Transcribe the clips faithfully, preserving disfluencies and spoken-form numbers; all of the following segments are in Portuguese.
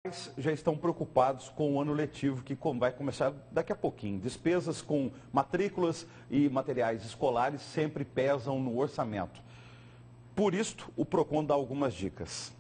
Já estão preocupados com o ano letivo que vai começar daqui a pouquinho. Despesas com matrículas e materiais escolares sempre pesam no orçamento. Por isto, o Procon dá algumas dicas.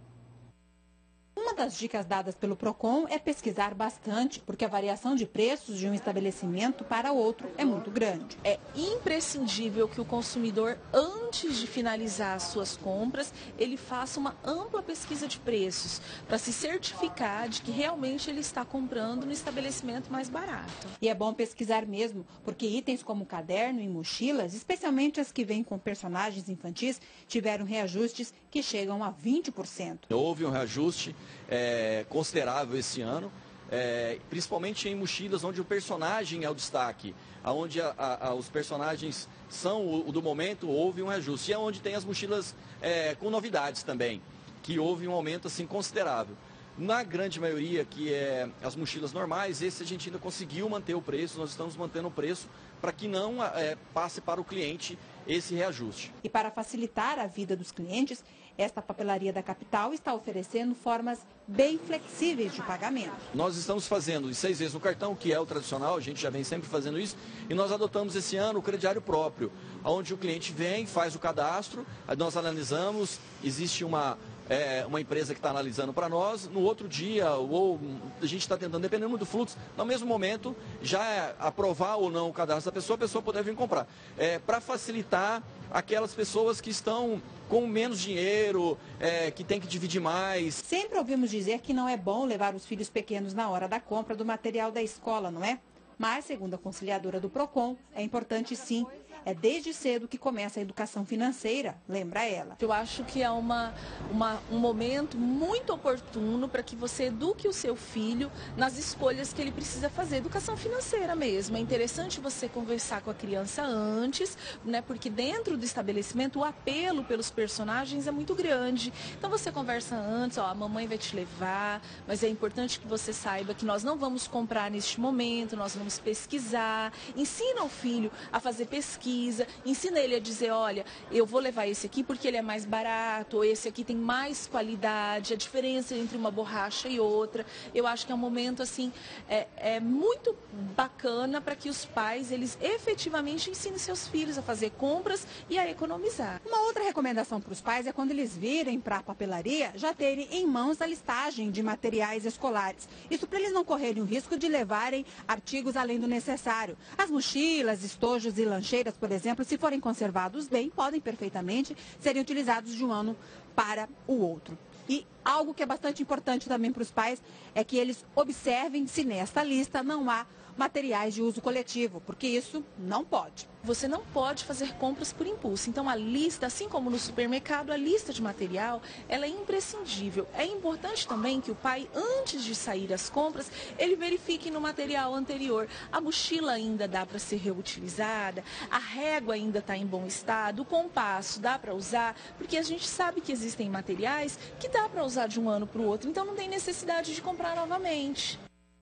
Uma das dicas dadas pelo Procon é pesquisar bastante, porque a variação de preços de um estabelecimento para outro é muito grande. É imprescindível que o consumidor, antes de finalizar as suas compras, ele faça uma ampla pesquisa de preços, para se certificar de que realmente ele está comprando no estabelecimento mais barato. E é bom pesquisar mesmo, porque itens como caderno e mochilas, especialmente as que vêm com personagens infantis, tiveram reajustes que chegam a vinte por cento. Houve um reajuste é, considerável esse ano, é, principalmente em mochilas onde o personagem é o destaque, onde a, a, os personagens são o, o do momento, houve um reajuste. E é onde tem as mochilas é, com novidades também, que houve um aumento assim, considerável. Na grande maioria, que é as mochilas normais, esse a gente ainda conseguiu manter o preço, nós estamos mantendo o preço para que não é, passe para o cliente esse reajuste. E para facilitar a vida dos clientes, esta papelaria da capital está oferecendo formas bem flexíveis de pagamento. Nós estamos fazendo seis vezes no cartão, que é o tradicional, a gente já vem sempre fazendo isso, e nós adotamos esse ano o crediário próprio, onde o cliente vem, faz o cadastro, nós analisamos, existe uma... É uma empresa que está analisando para nós, no outro dia, ou a gente está tentando, dependendo do fluxo, no mesmo momento, já é aprovar ou não o cadastro da pessoa, a pessoa poder vir comprar. É, para facilitar aquelas pessoas que estão com menos dinheiro, é, que tem que dividir mais. Sempre ouvimos dizer que não é bom levar os filhos pequenos na hora da compra do material da escola, não é? Mas, segundo a conciliadora do Procon, é importante sim. É desde cedo que começa a educação financeira, lembra ela. Eu acho que é uma, uma, um momento muito oportuno para que você eduque o seu filho nas escolhas que ele precisa fazer. Educação financeira mesmo. É interessante você conversar com a criança antes, né, porque dentro do estabelecimento o apelo pelos personagens é muito grande. Então você conversa antes, ó, a mamãe vai te levar, mas é importante que você saiba que nós não vamos comprar neste momento, nós vamos pesquisar. Ensina o filho a fazer pesquisa. Ensina ele a dizer, olha, eu vou levar esse aqui porque ele é mais barato, ou esse aqui tem mais qualidade, a diferença entre uma borracha e outra. Eu acho que é um momento assim, é, é muito bacana para que os pais, eles efetivamente ensinem seus filhos a fazer compras e a economizar. Uma outra recomendação para os pais é quando eles virem para a papelaria, já terem em mãos a listagem de materiais escolares. Isso para eles não correrem o risco de levarem artigos além do necessário. As mochilas, estojos e lancheiras, por exemplo, se forem conservados bem, podem perfeitamente serem utilizados de um ano para o outro. E algo que é bastante importante também para os pais é que eles observem se nesta lista não há materiais de uso coletivo, porque isso não pode. Você não pode fazer compras por impulso. Então a lista, assim como no supermercado, a lista de material, ela é imprescindível. É importante também que o pai, antes de sair às compras, ele verifique no material anterior. A mochila ainda dá para ser reutilizada, a régua ainda está em bom estado, o compasso dá para usar, porque a gente sabe que existem materiais que dá para usar de um ano para o outro, então não tem necessidade de comprar novamente.